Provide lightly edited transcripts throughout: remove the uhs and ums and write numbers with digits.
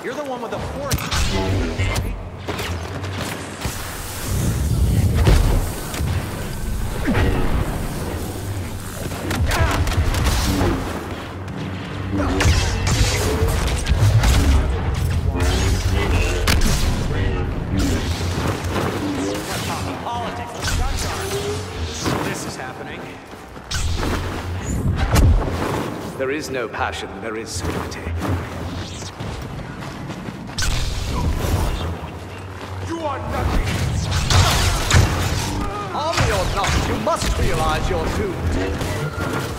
You're the one with the force. Right? There is no passion, there is security. You are nothing! Army or not, you must realize you're doomed.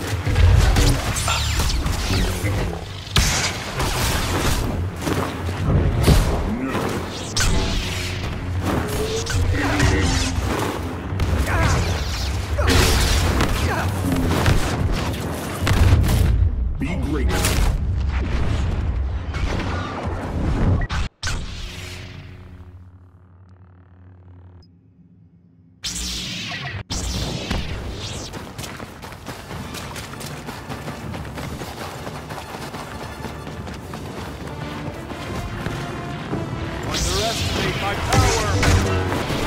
Be great. Underestimate my power!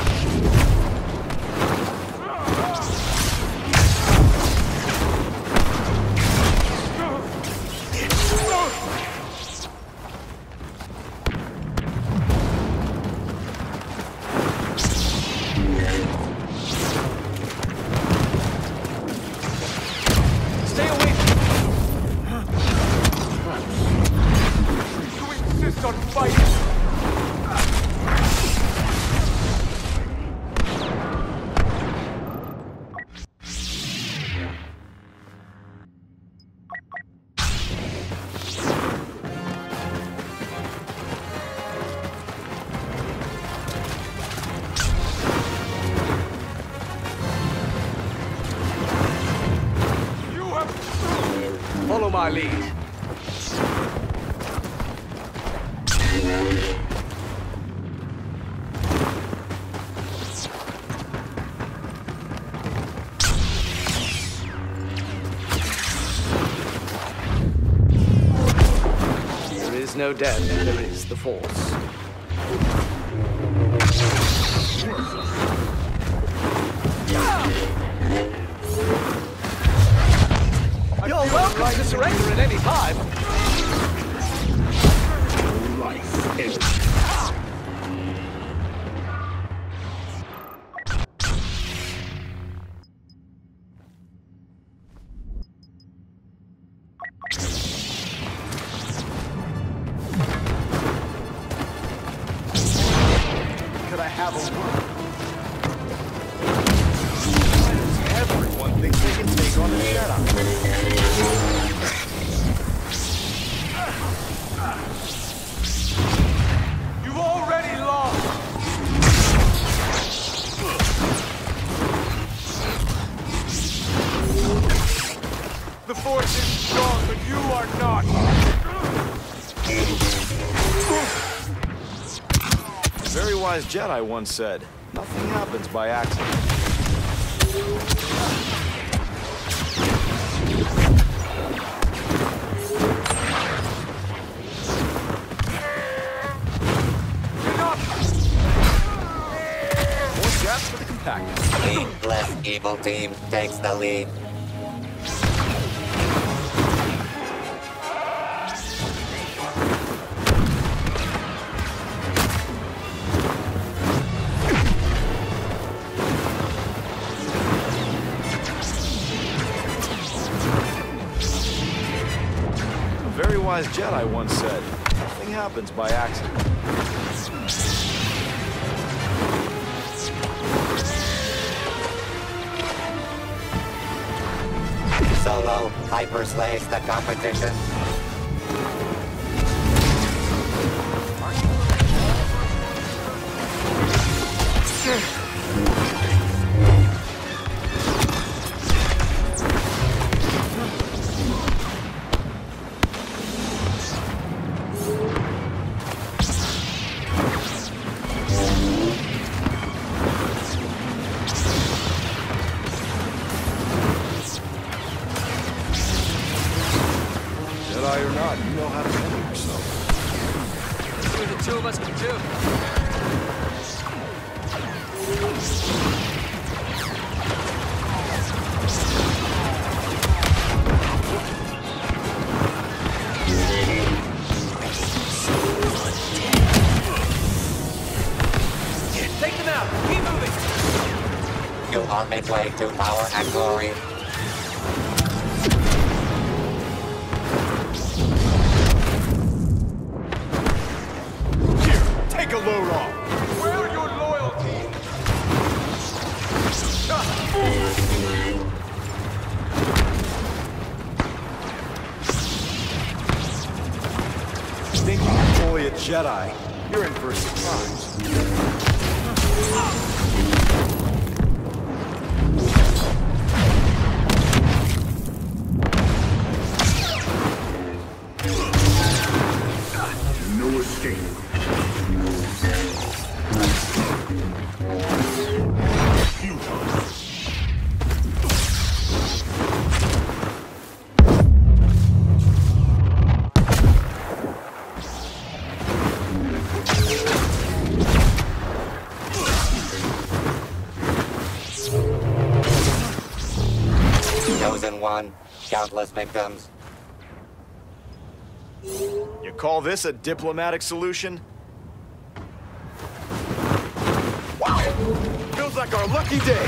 Stay away from You insist on fighting! Follow my lead. There is no death, there is the Force. You're welcome to surrender at any time. Life is... Could I have a word? Everyone thinks they can take on the Jedi. You've already lost! The Force is strong, but you are not! A very wise Jedi once said, nothing happens by accident. More jabs for the compactness. The less evil team takes the lead. A very wise Jedi once said, nothing happens by accident. Solo hyperslays the competition. Only the two of us can do. Take them out! Keep moving! You are midway to power and glory. Here, take a load off. Where are your loyalty? Think you're fully a Jedi. You're in for a surprise. No escape. Chosen one, countless victims. You call this a diplomatic solution? Wow! Feels like our lucky day!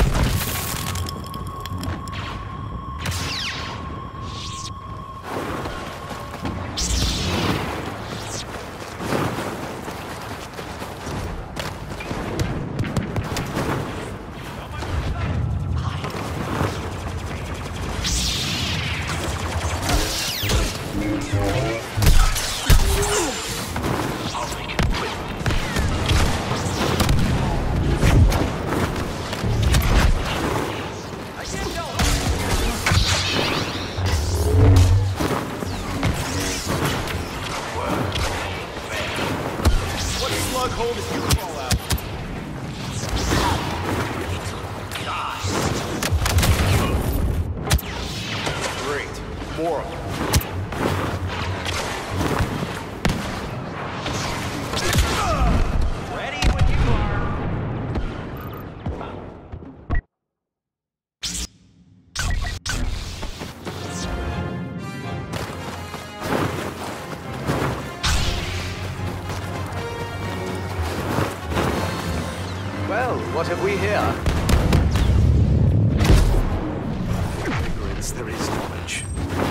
What slug hole did you fall out? Great. More of them. Ready when you are. Well, what have we here? Ignorance, there is knowledge.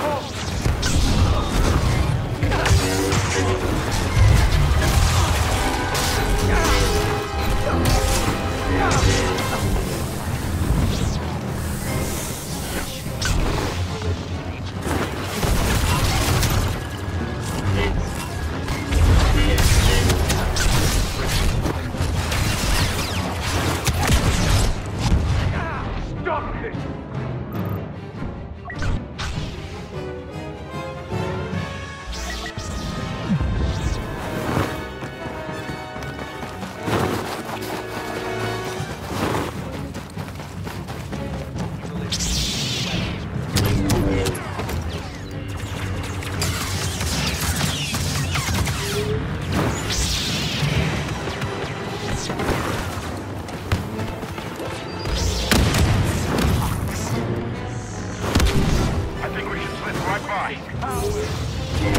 Stop this! I think we should slip right by.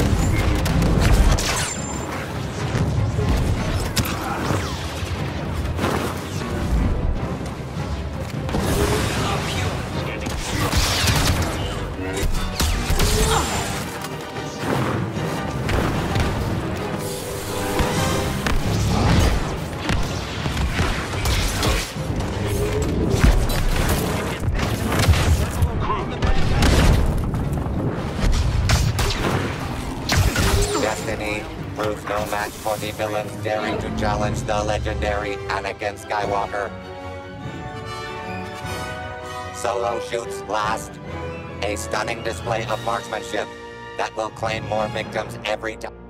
Destiny proves no match for the villains daring to challenge the legendary Anakin Skywalker. Solo shoots last. A stunning display of marksmanship that will claim more victims every time.